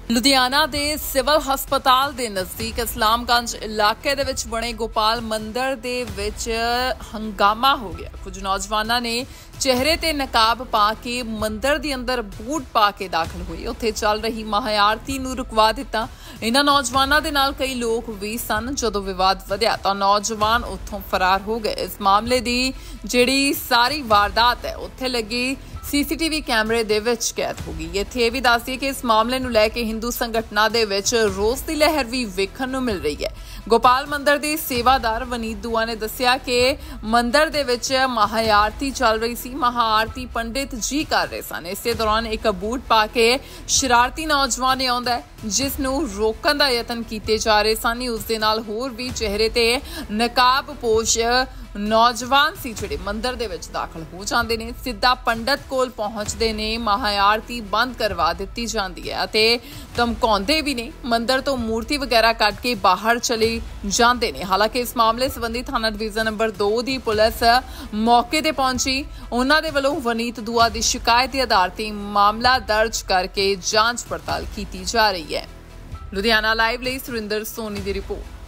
ਲੁਧਿਆਣਾ ਦੇ ਸਿਵਲ ਹਸਪਤਾਲ ਦੇ ਨਜ਼ਦੀਕ ਇਸਲਾਮਗੰਜ ਇਲਾਕੇ ਦੇ ਵਿੱਚ ਬਣੇ ਗੋਪਾਲ ਮੰਦਿਰ ਦੇ ਵਿੱਚ ਹੰਗਾਮਾ ਹੋ ਗਿਆ। ਕੁਝ ਨੌਜਵਾਨਾਂ ਨੇ ਚਿਹਰੇ ਤੇ ਨਕਾਬ ਪਾ ਕੇ ਮੰਦਿਰ ਦੇ ਅੰਦਰ ਬੂਟ ਪਾ ਕੇ ਦਾਖਲ ਹੋਏ। ਉੱਥੇ ਚੱਲ ਰਹੀ ਮਹਾਆਰਤੀ ਨੂੰ ਰੁਕਵਾ ਦਿੱਤਾ। ਇਹਨਾਂ ਨੌਜਵਾਨਾਂ ਦੇ ਨਾਲ ਕਈ ਲੋਕ ਵੀ ਸਨ। ਜਦੋਂ ਵਿਵਾਦ ਵਧਿਆ ਤਾਂ ਨੌਜਵਾਨ ਉੱਥੋਂ ਫਰਾਰ ਹੋ ਗਏ। ਇਸ ਮਾਮਲੇ ਦੀ ਜਿਹੜੀ ਸਾਰੀ ਵਾਰਦਾਤ ਹੈ ਉੱਥੇ ਲੱਗੀ सीसीटीवी कैमरे ਦੇ ਵਿੱਚ ਕੈਦ ਹੋ ਗਈ। ਇੱਥੇ ਇਹ ਵੀ ਦੱਸਦੀ ਕਿ ਇਸ ਮਾਮਲੇ ਨੂੰ ਲੈ ਕੇ ਹਿੰਦੂ ਸੰਗਠਨਾਂ ਦੇ ਵਿੱਚ ਰੋਸ ਦੀ ਲਹਿਰ ਵੀ ਵੇਖਣ ਨੂੰ ਮਿਲ ਰਹੀ ਹੈ। ਗੋਪਾਲ ਮੰਦਿਰ ਦੇ ਸੇਵਾਦਾਰ ਵਨੀਤ ਦੁਆ ਨੇ ਦੱਸਿਆ ਕਿ ਮੰਦਿਰ ਦੇ ਵਿੱਚ ਮਹਾਆਰਤੀ ਚੱਲ ਰਹੀ ਸੀ। ਮਹਾਆਰਤੀ ਪੰਡਿਤ ਜੀ ਕਰ ਰਹੇ ਸਨ। ਇਸੇ ਦੌਰਾਨ ਇੱਕ ਬੂਟ ਪਾ ਕੇ ਸ਼ਰਾਰਤੀ ਨੌਜਵਾਨ ਆਉਂਦਾ ਜਿਸ ਨੂੰ ਰੋਕਣ ਦਾ ਯਤਨ ਕੀਤੇ ਜਾ ਰਹੇ ਸਨ। ਉਸ ਦੇ ਨਾਲ ਹੋਰ ਵੀ ਚਿਹਰੇ ਤੇ ਨਕਾਬਪੋਸ਼ ਨੌਜਵਾਨ ਸੀ ਜਿਹੜੇ ਮੰਦਿਰ ਦੇ ਵਿੱਚ ਦਾਖਲ ਹੋ ਜਾਂਦੇ ਨੇ। ਸਿੱਧਾ ਪੰਡਤ ਕੋਲ ਪਹੁੰਚਦੇ ਨੇ। ਮਹਾਆਰਤੀ ਬੰਦ ਕਰਵਾ ਦਿੱਤੀ ਜਾਂਦੀ ਹੈ ਅਤੇ ਧਮਕਾਉਂਦੇ ਵੀ ਨੇ। ਮੰਦਿਰ ਤੋਂ ਮੂਰਤੀ ਵਗੈਰਾ ਕੱਢ ਕੇ ਬਾਹਰ ਚਲੇ ਜਾਂਦੇ ਨੇ। ਹਾਲਾਂਕਿ ਇਸ ਮਾਮਲੇ ਸੰਬੰਧੀ ਥਾਣਾ ਡਿਵੀਜ਼ਨ ਨੰਬਰ 2 ਦੀ ਪੁਲਿਸ ਮੌਕੇ ਤੇ ਪਹੁੰਚੀ। ਉਹਨਾਂ ਦੇ ਵੱਲੋਂ ਵਨੀਤ ਦੁਆ ਦੀ ਸ਼ਿਕਾਇਤ ਦੇ ਆਧਾਰ ਤੇ ਮਾਮਲਾ ਦਰਜ ਕਰਕੇ ਜਾਂਚ ਪੜਤਾਲ ਕੀਤੀ ਜਾ ਰਹੀ ਹੈ। ਲੁਧਿਆਣਾ ਲਾਈਵ ਲਈ ਸੁਰਿੰਦਰ ਸੋਨੀ ਦੀ ਰਿਪੋਰਟ।